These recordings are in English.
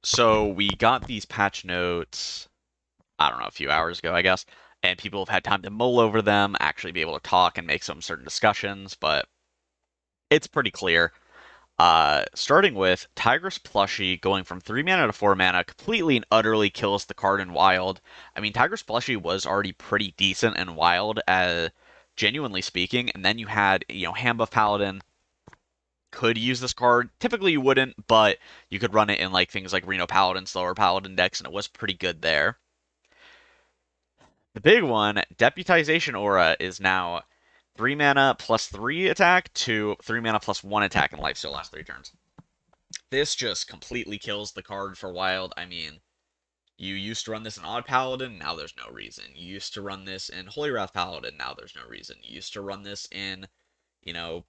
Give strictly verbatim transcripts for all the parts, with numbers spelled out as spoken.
So we got these patch notes, I don't know, a few hours ago, I guess, and people have had time to mull over them, actually be able to talk and make some certain discussions, but it's pretty clear. Uh, starting with Tigress Plushie going from three mana to four mana completely and utterly kills the card in Wild. I mean, Tigress Plushie was already pretty decent in Wild, uh, genuinely speaking, and then you had, you know, Hand Buff Paladin could use this card. Typically you wouldn't, but you could run it in like things like Reno Paladin, Slower Paladin decks, and it was pretty good there. The big one, Deputization Aura, is now three mana plus three attack to three mana plus one attack in lifesteal last three turns. This just completely kills the card for Wild. I mean, you used to run this in Odd Paladin, now there's no reason. You used to run this in Holy Wrath Paladin, now there's no reason. You used to run this in, you know,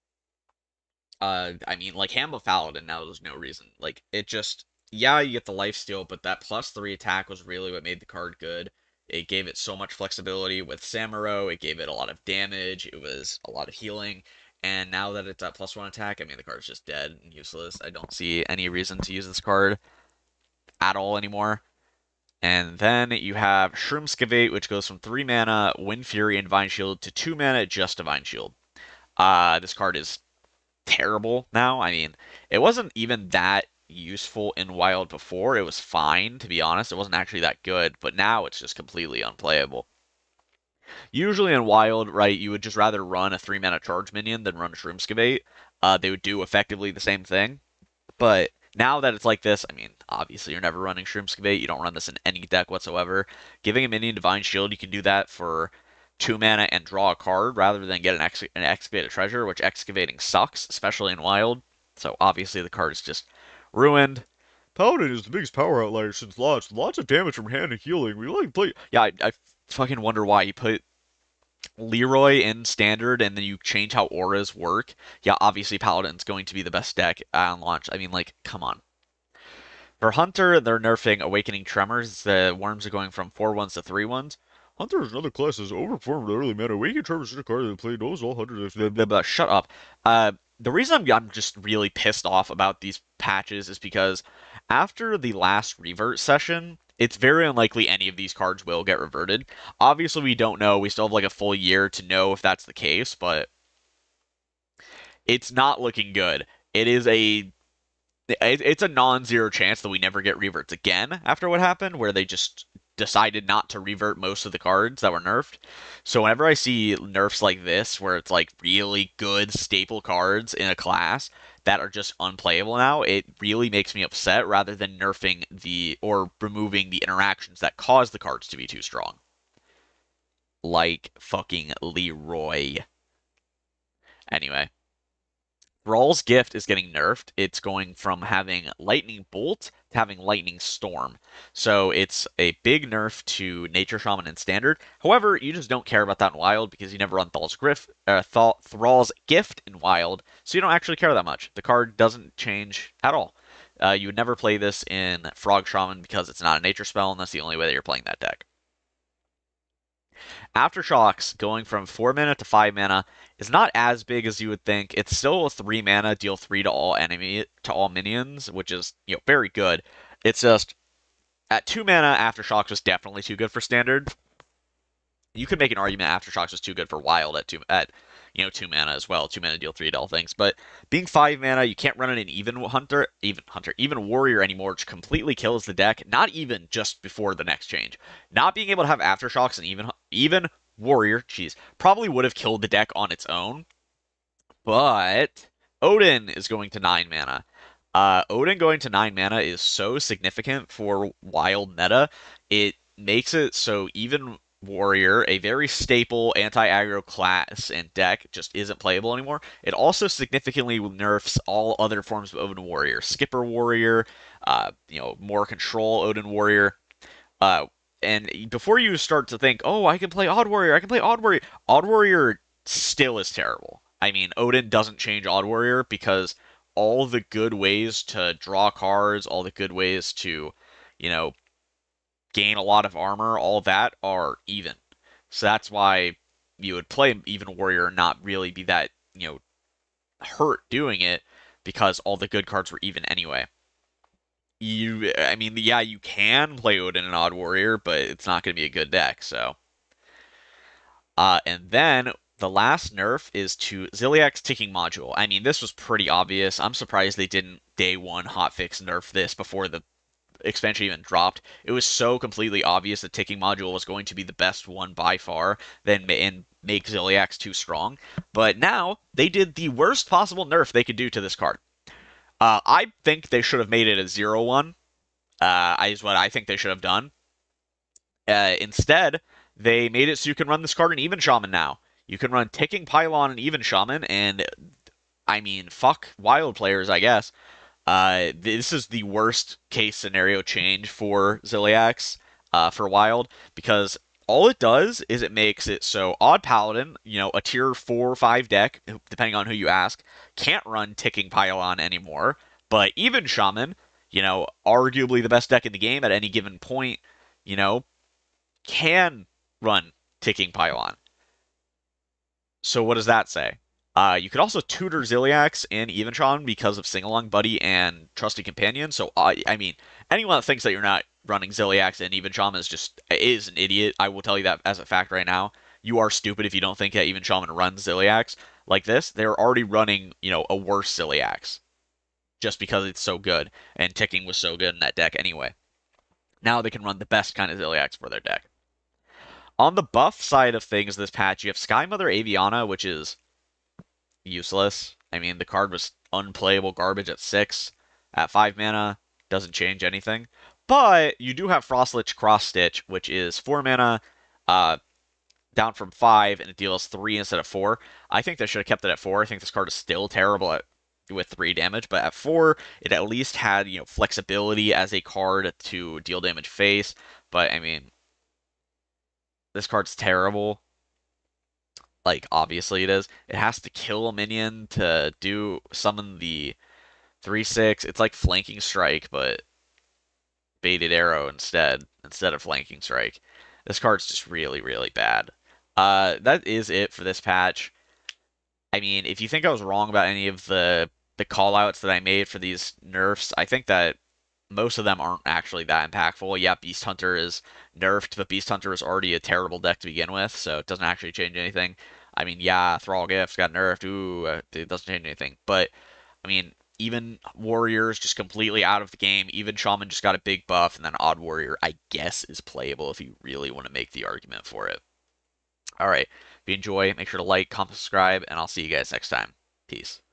uh, I mean, like Hand Buff Paladin, now there's no reason. Like, it just, yeah, you get the lifesteal, but that plus three attack was really what made the card good. It gave it so much flexibility with Samuro, it gave it a lot of damage, it was a lot of healing, and now that it's at plus one attack, I mean, the card's just dead and useless. I don't see any reason to use this card at all anymore. And then you have Shroomskavate, which goes from three mana, Wind Fury, and Divine Shield to two mana, just Divine Shield. Uh, this card is terrible now. I mean, it wasn't even that useful in Wild before. It was fine, to be honest. It wasn't actually that good, but now it's just completely unplayable. Usually in Wild, right, you would just rather run a three mana charge minion than run Shroomskavate. Uh, they would do effectively the same thing, but now that it's like this, I mean, obviously you're never running Shroomskavate. You don't run this in any deck whatsoever. Giving a minion Divine Shield, you can do that for two mana and draw a card rather than get an, ex- an Excavated Treasure, which excavating sucks, especially in Wild. So obviously the card is just ruined. Paladin is the biggest power outlier since launch. Lots of damage from hand and healing. We like play. Yeah, I, I fucking wonder why you put Leroy in standard and then you change how auras work. Yeah, obviously Paladin's going to be the best deck on launch. I mean, like, come on. For Hunter, they're nerfing Awakening Tremors. The worms are going from four ones to three ones. Hunter is another class that's overperformed early mana. Awakening Tremors is a card that played knows all hunters. Blah, blah, blah. Shut up. Uh, the reason I'm, I'm just really pissed off about these patches is because after the last revert session, it's very unlikely any of these cards will get reverted. Obviously, we don't know. We still have like a full year to know if that's the case, but it's not looking good. It is a it's a non-zero chance that we never get reverts again after what happened, where they just decided not to revert most of the cards that were nerfed. So whenever I see nerfs like this, where it's like really good staple cards in a class that are just unplayable now, it really makes me upset rather than nerfing the or removing the interactions that cause the cards to be too strong. Like fucking Leroy. Anyway. Thrall's Gift is getting nerfed. It's going from having Lightning Bolt to having Lightning Storm. So it's a big nerf to Nature Shaman in Standard. However, you just don't care about that in Wild because you never run Thrall's, Griff, uh, Thrall's Gift in Wild, so you don't actually care that much. The card doesn't change at all. Uh, you would never play this in Frog Shaman because it's not a nature spell, and that's the only way that you're playing that deck. Aftershocks going from four mana to five mana is not as big as you would think. It's still a three mana, deal three to all enemy to all minions, which is, you know, very good. It's just at two mana, Aftershocks was definitely too good for standard. You could make an argument Aftershocks was too good for wild at two at you know two mana as well. Two mana deal three to all things, but being five mana, you can't run it in even hunter, even hunter, even warrior anymore, which completely kills the deck. Not even just before the next change. Not being able to have Aftershocks and even even warrior, geez, probably would have killed the deck on its own. But Odin is going to nine mana. Uh, Odin going to nine mana is so significant for wild meta. It makes it so even Warrior, a very staple anti-aggro class and deck, just isn't playable anymore. It also significantly nerfs all other forms of Odin Warrior. Skipper Warrior, uh, you know, more control Odin Warrior. Uh, and before you start to think, oh, I can play Odd Warrior, I can play Odd Warrior, Odd Warrior still is terrible. I mean, Odin doesn't change Odd Warrior because all the good ways to draw cards, all the good ways to, you know, gain a lot of armor, all that are even. So that's why you would play even Warrior and not really be that, you know, hurt doing it because all the good cards were even anyway. you, I mean, yeah, you can play Odin and Odd Warrior, but it's not going to be a good deck. So, uh, and then the last nerf is to Ziliak's Ticking Module. I mean, this was pretty obvious. I'm surprised they didn't day one hotfix nerf this before the expansion even dropped. It was so completely obvious that Ticking Module was going to be the best one by far, then and make Ziliax too strong. But now they did the worst possible nerf they could do to this card. Uh, I think they should have made it a zero one. Uh, is what I think they should have done. Uh, instead, they made it so you can run this card in Even Shaman now. You can run Ticking Pylon and Even Shaman, and I mean, fuck wild players, I guess. Uh, this is the worst case scenario change for Ziliax uh, for Wild because all it does is it makes it so Odd Paladin, you know, a tier four or five deck, depending on who you ask, can't run Ticking Pylon anymore. But even Shaman, you know, arguably the best deck in the game at any given point, you know, can run Ticking Pylon. So what does that say? Uh, you could also tutor Ziliax in Eventron because of Singalong Buddy and Trusted Companion. So uh, I mean, anyone that thinks that you're not running Ziliax and Even Shaman is just is an idiot. I will tell you that as a fact right now. You are stupid if you don't think that Even Shaman runs Ziliax like this. They're already running, you know, a worse Ziliax just because it's so good and ticking was so good in that deck anyway. Now they can run the best kind of Ziliax for their deck. On the buff side of things, this patch, you have Sky Mother Aviana, which is useless. I mean, the card was unplayable garbage at six. At five mana, doesn't change anything. But you do have Frostlich Cross Stitch, which is four mana, uh, down from five, and it deals three instead of four. I think they should have kept it at four. I think this card is still terrible at with three damage, but at four, it at least had, you know, flexibility as a card to deal damage face. But I mean, this card's terrible. Like, obviously it is. It has to kill a minion to do summon the three six. It's like Flanking Strike, but Baited Arrow instead, instead of Flanking Strike. This card's just really, really bad. Uh, that is it for this patch. I mean, if you think I was wrong about any of the the callouts that I made for these nerfs, I think that most of them aren't actually that impactful. Yeah, Beast Hunter is nerfed, but Beast Hunter is already a terrible deck to begin with, so it doesn't actually change anything. I mean, yeah, Thrall Gifts got nerfed. Ooh, uh, it doesn't change anything. But, I mean, even Warriors just completely out of the game. Even Shaman just got a big buff, and then Odd Warrior, I guess, is playable if you really want to make the argument for it. All right, if you enjoy, make sure to like, comment, subscribe, and I'll see you guys next time. Peace.